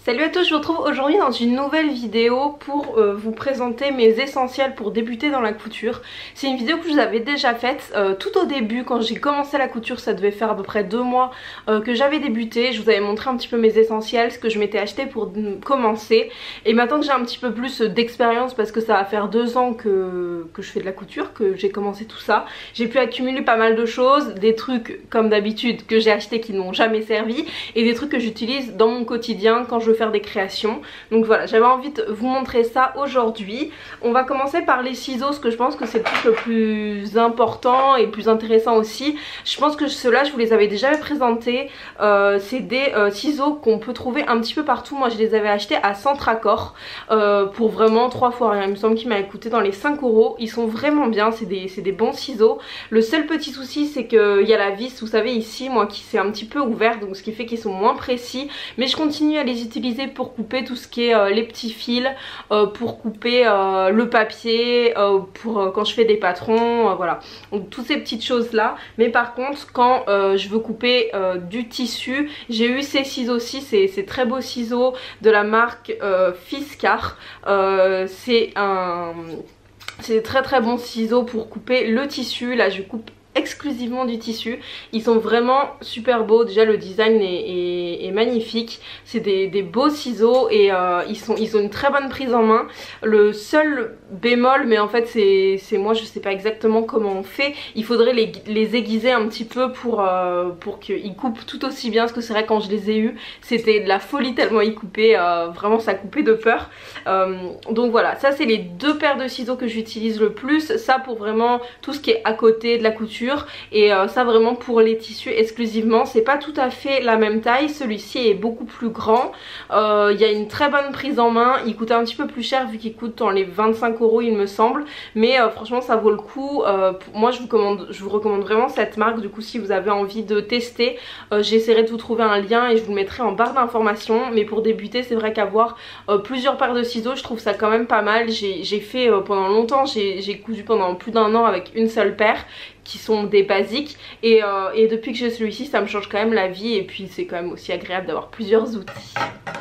Salut à tous, je vous retrouve aujourd'hui dans une nouvelle vidéo pour vous présenter mes essentiels pour débuter dans la couture. C'est une vidéo que je vous avais déjà faite tout au début quand j'ai commencé la couture, ça devait faire à peu près 2 mois que j'avais débuté. Je vous avais montré un petit peu mes essentiels, ce que je m'étais acheté pour commencer. Et maintenant que j'ai un petit peu plus d'expérience parce que ça va faire 2 ans que je fais de la couture, que j'ai commencé tout ça, j'ai pu accumuler pas mal de choses, des trucs comme d'habitude que j'ai acheté qui n'ont jamais servi et des trucs que j'utilise dans mon quotidien quand je veux faire des créations. Donc voilà, j'avais envie de vous montrer ça aujourd'hui. On va commencer par les ciseaux, parce que je pense que c'est le plus important et le plus intéressant aussi. Je pense que ceux-là je vous les avais déjà présentés. C'est des ciseaux qu'on peut trouver un petit peu partout. Moi je les avais achetés à Centracor pour vraiment 3 fois rien. Il me semble qu'ils m'avaient coûté dans les 5 €. Ils sont vraiment bien, c'est des bons ciseaux. Le seul petit souci c'est qu'il y a la vis, vous savez ici, moi qui s'est un petit peu ouverte, donc ce qui fait qu'ils sont moins précis. Mais je continue à les utiliser pour couper tout ce qui est les petits fils, pour couper le papier, pour quand je fais des patrons, voilà. Donc toutes ces petites choses là. Mais par contre quand je veux couper du tissu, j'ai eu ces ciseaux-ci, ces très beaux ciseaux de la marque Fiskars. C'est des très bons ciseaux pour couper le tissu. Là je coupe exclusivement du tissu. Ils sont vraiment super beaux. Déjà le design est magnifique. C'est des beaux ciseaux et ils ont une très bonne prise en main. Le seul bémol, mais en fait c'est moi je sais pas exactement comment on fait, il faudrait les aiguiser un petit peu pour qu'ils coupent tout aussi bien, parce que c'est vrai quand je les ai eus c'était de la folie tellement ils coupaient, vraiment ça coupait de peur. Donc voilà, ça c'est les 2 paires de ciseaux que j'utilise le plus. Ça pour vraiment tout ce qui est à côté de la couture et ça vraiment pour les tissus exclusivement. C'est pas tout à fait la même taille, celui-ci est beaucoup plus grand. Il y a une très bonne prise en main, il coûte un petit peu plus cher vu qu'il coûte dans les 25 € il me semble, mais franchement ça vaut le coup. Moi je vous recommande vraiment cette marque. Du coup si vous avez envie de tester, j'essaierai de vous trouver un lien et je vous le mettrai en barre d'informations. Mais pour débuter c'est vrai qu'avoir plusieurs paires de ciseaux je trouve ça quand même pas mal. J'ai fait pendant longtemps, j'ai cousu pendant plus d'1 an avec une seule paire qui sont des basiques et depuis que j'ai celui-ci ça me change quand même la vie et puis c'est quand même aussi agréable d'avoir plusieurs outils.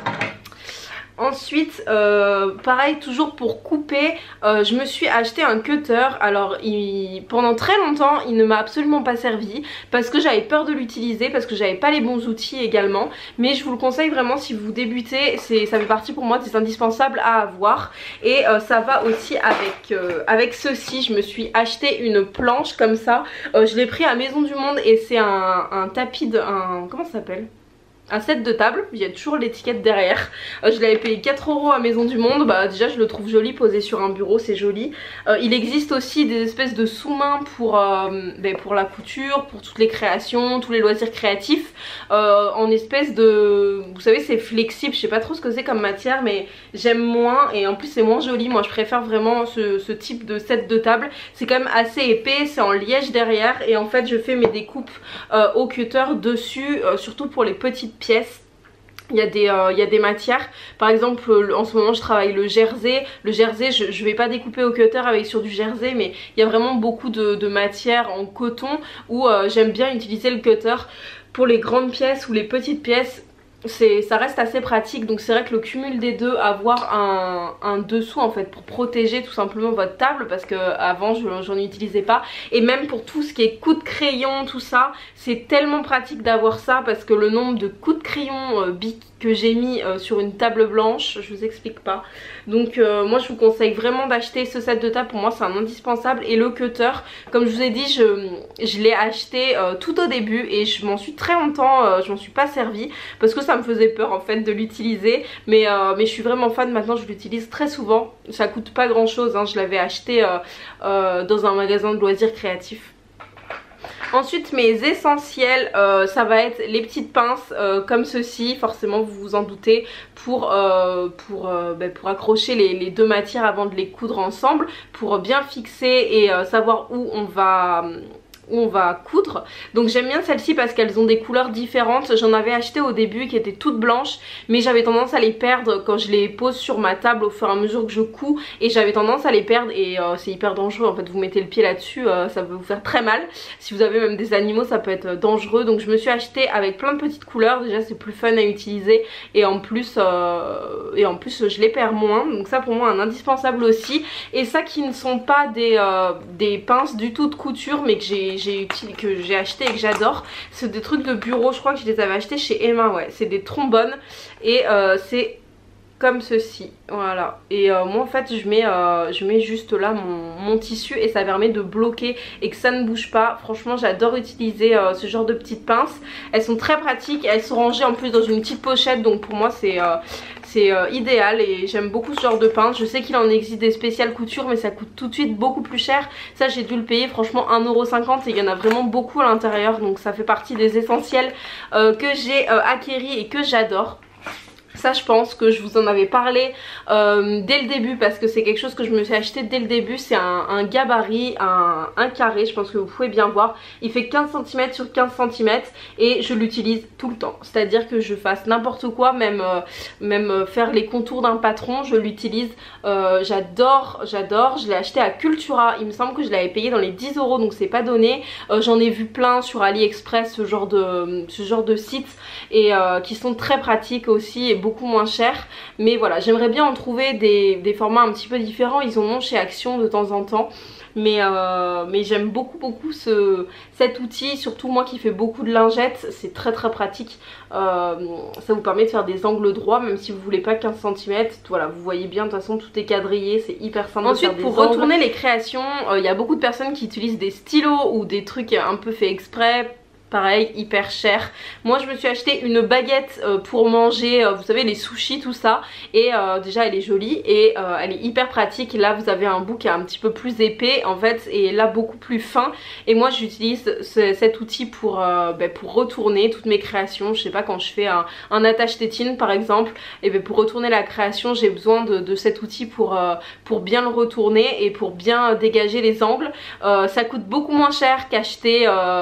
Ensuite pareil toujours pour couper, je me suis acheté un cutter. Alors pendant très longtemps il ne m'a absolument pas servi parce que j'avais peur de l'utiliser, parce que j'avais pas les bons outils également. Mais je vous le conseille vraiment si vous débutez, ça fait partie pour moi des indispensables à avoir. Et ça va aussi avec ceci. Je me suis acheté une planche comme ça, je l'ai pris à Maison du Monde et c'est un tapis comment ça s'appelle, un set de table, il y a toujours l'étiquette derrière. Je l'avais payé 4 € à Maison du Monde. Bah déjà je le trouve joli posé sur un bureau, c'est joli. Il existe aussi des espèces de sous-mains pour la couture, pour toutes les créations, tous les loisirs créatifs, en espèce de, vous savez c'est flexible, je sais pas trop ce que c'est comme matière mais j'aime moins et en plus c'est moins joli. Moi je préfère vraiment ce type de set de table. C'est quand même assez épais, c'est en liège derrière et en fait je fais mes découpes au cutter dessus, surtout pour les petites pièces. Il y a des matières, par exemple en ce moment je travaille le jersey. Le jersey je vais pas découper au cutter sur du jersey, mais il y a vraiment beaucoup de matières en coton où j'aime bien utiliser le cutter pour les grandes pièces ou les petites pièces. Ça reste assez pratique, donc c'est vrai que le cumul des deux, avoir un dessous en fait pour protéger tout simplement votre table, parce que avant j'en utilisais pas, et même pour tout ce qui est coups de crayon tout ça c'est tellement pratique d'avoir ça, parce que le nombre de coups de crayon bic que j'ai mis sur une table blanche, je vous explique pas. Donc moi je vous conseille vraiment d'acheter ce set de table, pour moi c'est un indispensable. Et le cutter, comme je vous ai dit, je l'ai acheté tout au début et je m'en suis très longtemps, je m'en suis pas servi parce que ça me faisait peur en fait de l'utiliser, mais je suis vraiment fan maintenant, je l'utilise très souvent. Ça coûte pas grand chose, hein. Je l'avais acheté dans un magasin de loisirs créatifs. Ensuite mes essentiels, ça va être les petites pinces comme ceci, forcément vous vous en doutez, pour accrocher les 2 matières avant de les coudre ensemble, pour bien fixer et savoir où on va où on va coudre. Donc j'aime bien celles-ci parce qu'elles ont des couleurs différentes. J'en avais acheté au début qui étaient toutes blanches, mais j'avais tendance à les perdre quand je les pose sur ma table au fur et à mesure que je couds, et j'avais tendance à les perdre, et c'est hyper dangereux en fait. Vous mettez le pied là-dessus, ça peut vous faire très mal. Si vous avez même des animaux, ça peut être dangereux. Donc je me suis acheté avec plein de petites couleurs. Déjà c'est plus fun à utiliser, et en plus je les perds moins. Donc ça pour moi un indispensable aussi. Et ça qui ne sont pas des pinces du tout de couture, mais que j'ai acheté et que j'adore, c'est des trucs de bureau. Je crois que je les avais achetés chez Emma, ouais. C'est des trombones, et c'est comme ceci, voilà. Et moi en fait je mets juste là mon tissu, et ça permet de bloquer et que ça ne bouge pas. Franchement j'adore utiliser ce genre de petites pinces. Elles sont très pratiques, elles sont rangées en plus dans une petite pochette, donc pour moi c'est idéal, et j'aime beaucoup ce genre de pince. Je sais qu'il en existe des spéciales couture, mais ça coûte tout de suite beaucoup plus cher. Ça j'ai dû le payer franchement 1,50 €, et il y en a vraiment beaucoup à l'intérieur, donc ça fait partie des essentiels que j'ai acquéris et que j'adore. Ça je pense que je vous en avais parlé dès le début, parce que c'est quelque chose que je me suis acheté dès le début. C'est un gabarit, un carré, je pense que vous pouvez bien voir. Il fait 15 cm sur 15 cm, et je l'utilise tout le temps. C'est à dire que je fasse n'importe quoi, même faire les contours d'un patron, je l'utilise. J'adore, je l'ai acheté à Cultura, il me semble que je l'avais payé dans les 10 €, donc c'est pas donné. J'en ai vu plein sur AliExpress, ce genre de sites, et qui sont très pratiques aussi, et beaucoup moins cher. Mais voilà, j'aimerais bien en trouver des formats un petit peu différents. Ils en ont chez Action de temps en temps, mais j'aime beaucoup cet outil, surtout moi qui fais beaucoup de lingettes. C'est très pratique. Ça vous permet de faire des angles droits même si vous voulez pas 15 cm. Voilà, vous voyez bien, de toute façon tout est quadrillé, c'est hyper simple. Ensuite pour retourner les créations, il y a beaucoup de personnes qui utilisent des stylos ou des trucs un peu fait exprès. Pareil, hyper cher. Moi je me suis acheté une baguette pour manger, vous savez, les sushis, tout ça. Et déjà elle est jolie, et elle est hyper pratique. Là vous avez un bout qui est un petit peu plus épais en fait, et là beaucoup plus fin. Et moi j'utilise cet outil pour retourner toutes mes créations. Je sais pas, quand je fais un attache tétine par exemple, et pour retourner la création j'ai besoin de cet outil pour bien le retourner et pour bien dégager les angles. Ça coûte beaucoup moins cher qu'acheter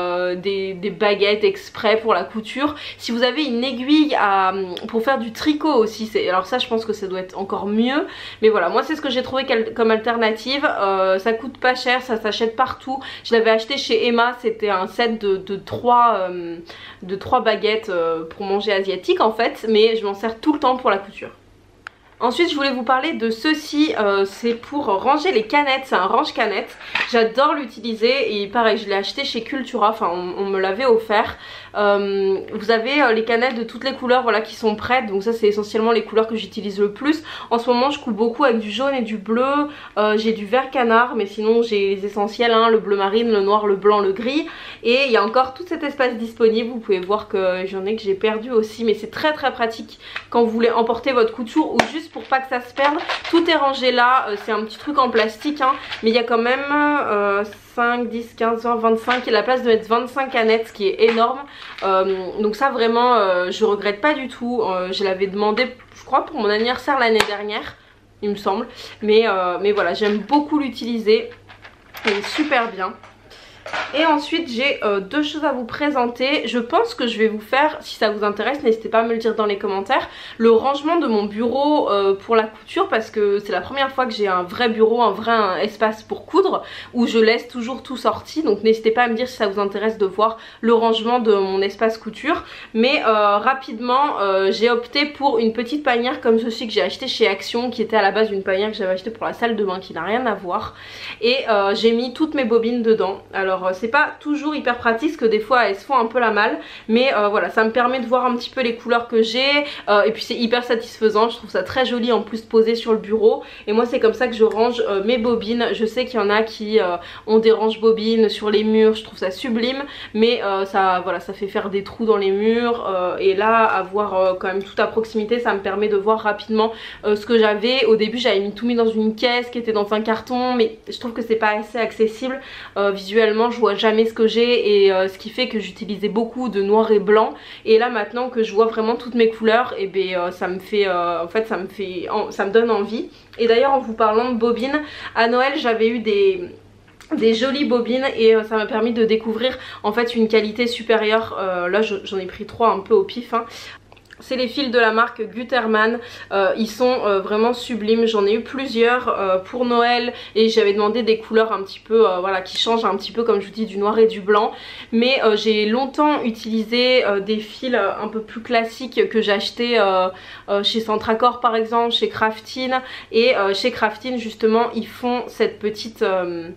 des baguettes exprès pour la couture. Si vous avez une aiguille pour faire du tricot aussi, alors ça je pense que ça doit être encore mieux, mais voilà, moi c'est ce que j'ai trouvé comme alternative. Ça coûte pas cher, ça s'achète partout. Je l'avais acheté chez Emma, c'était un set de 3 baguettes pour manger asiatique en fait, mais je m'en sers tout le temps pour la couture. Ensuite je voulais vous parler de ceci, c'est pour ranger les canettes, c'est un range canettes. J'adore l'utiliser, et pareil je l'ai acheté chez Cultura, enfin on me l'avait offert. Vous avez les canettes de toutes les couleurs, voilà, qui sont prêtes. Donc ça c'est essentiellement les couleurs que j'utilise le plus. En ce moment je couds beaucoup avec du jaune et du bleu, j'ai du vert canard, mais sinon j'ai les essentiels, hein, le bleu marine, le noir, le blanc, le gris. Et il y a encore tout cet espace disponible, vous pouvez voir que j'en ai, que j'ai perdu aussi. Mais c'est très pratique quand vous voulez emporter votre couture, ou juste pour pas que ça se perde. Tout est rangé là, c'est un petit truc en plastique, hein, mais il y a quand même 5, 10, 15, 20, 25, et la place de mettre 25 canettes, ce qui est énorme. Donc ça vraiment je regrette pas du tout. Je l'avais demandé je crois pour mon anniversaire l'année dernière il me semble, mais voilà, j'aime beaucoup l'utiliser, il est super bien. Et ensuite j'ai deux choses à vous présenter. Je pense que je vais vous faire, si ça vous intéresse, n'hésitez pas à me le dire dans les commentaires, le rangement de mon bureau pour la couture, parce que c'est la première fois que j'ai un vrai bureau, un vrai espace pour coudre, où je laisse toujours tout sorti. Donc n'hésitez pas à me dire si ça vous intéresse de voir le rangement de mon espace couture. Mais rapidement j'ai opté pour une petite panière comme ceci que j'ai acheté chez Action, qui était à la base une panière que j'avais achetée pour la salle de bain, qui n'a rien à voir. Et j'ai mis toutes mes bobines dedans. Alors c'est pas toujours hyper pratique parce que des fois elles se font un peu la malle, mais voilà, ça me permet de voir un petit peu les couleurs que j'ai, et puis c'est hyper satisfaisant, je trouve ça très joli en plus posé sur le bureau. Et moi c'est comme ça que je range mes bobines. Je sais qu'il y en a qui ont des range bobines sur les murs, je trouve ça sublime, mais ça, voilà, ça fait faire des trous dans les murs, et là avoir quand même tout à proximité, ça me permet de voir rapidement ce que j'avais. Au début j'avais tout mis dans une caisse qui était dans un carton, mais je trouve que c'est pas assez accessible visuellement, je vois jamais ce que j'ai, et ce qui fait que j'utilisais beaucoup de noir et blanc. Et là maintenant que je vois vraiment toutes mes couleurs, et ça me fait en fait ça me donne envie. Et d'ailleurs en vous parlant de bobines, à Noël j'avais eu des des jolies bobines et ça m'a permis de découvrir en fait une qualité supérieure. Là j'en ai pris 3 un peu au pif hein. C'est les fils de la marque Gutermann, ils sont vraiment sublimes, j'en ai eu plusieurs pour Noël et j'avais demandé des couleurs un petit peu voilà, qui changent un petit peu comme je vous dis du noir et du blanc, mais j'ai longtemps utilisé des fils un peu plus classiques que j'ai acheté chez Centracor par exemple, chez Craftine, et chez Craftine justement ils font cette petite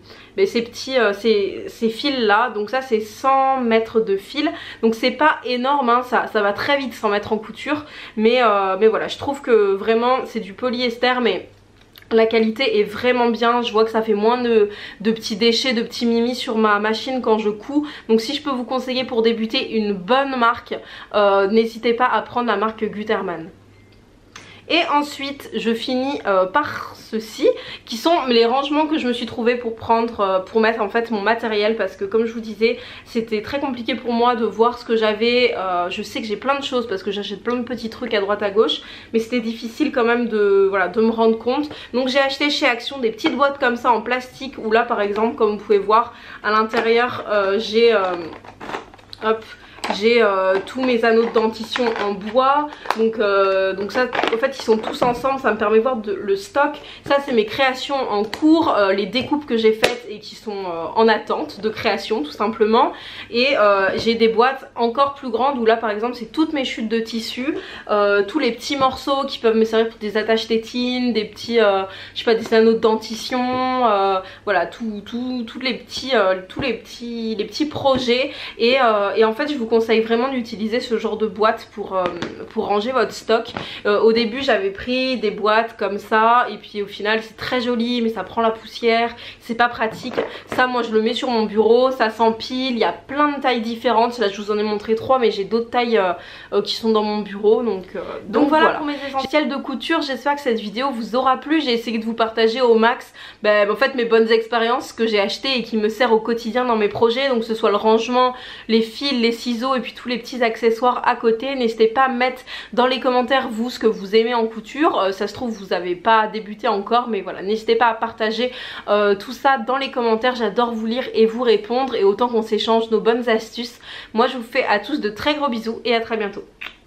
ces fils là, donc ça c'est 100 mètres de fil, donc c'est pas énorme hein, ça va très vite 100 mètres en couture, mais voilà, je trouve que vraiment c'est du polyester mais la qualité est vraiment bien, je vois que ça fait moins de petits déchets, de petits mimis sur ma machine quand je couds. Donc si je peux vous conseiller pour débuter une bonne marque, n'hésitez pas à prendre la marque Gutermann. Et ensuite je finis par ceci qui sont les rangements que je me suis trouvé pour prendre pour mettre en fait mon matériel, parce que comme je vous disais c'était très compliqué pour moi de voir ce que j'avais. Je sais que j'ai plein de choses parce que j'achète plein de petits trucs à droite à gauche, mais c'était difficile quand même de me rendre compte. Donc j'ai acheté chez Action des petites boîtes comme ça en plastique où là par exemple comme vous pouvez voir à l'intérieur j'ai hop, j'ai tous mes anneaux de dentition en bois, donc ça en fait ils sont tous ensemble, ça me permet de voir le stock. Ça c'est mes créations en cours, les découpes que j'ai faites et qui sont en attente de création tout simplement. Et j'ai des boîtes encore plus grandes où là par exemple c'est toutes mes chutes de tissu, tous les petits morceaux qui peuvent me servir pour des attaches tétines, des petits je sais pas, des anneaux de dentition, voilà tous les petits projets. Et en fait je vous conseille vraiment d'utiliser ce genre de boîte pour ranger votre stock. Au début j'avais pris des boîtes comme ça et puis au final c'est très joli mais ça prend la poussière, c'est pas pratique. Ça moi je le mets sur mon bureau, ça s'empile, il y a plein de tailles différentes. Là je vous en ai montré 3 mais j'ai d'autres tailles qui sont dans mon bureau, donc voilà pour mes essentiels de couture. J'espère que cette vidéo vous aura plu. J'ai essayé de vous partager au max en fait mes bonnes expériences que j'ai achetées et qui me servent au quotidien dans mes projets, donc que ce soit le rangement, les fils, les ciseaux et puis tous les petits accessoires à côté. N'hésitez pas à mettre dans les commentaires vous ce que vous aimez en couture. Ça se trouve vous n'avez pas débuté encore, mais voilà, n'hésitez pas à partager tout ça dans les commentaires. J'adore vous lire et vous répondre, et autant qu'on s'échange nos bonnes astuces. Moi je vous fais à tous de très gros bisous et à très bientôt.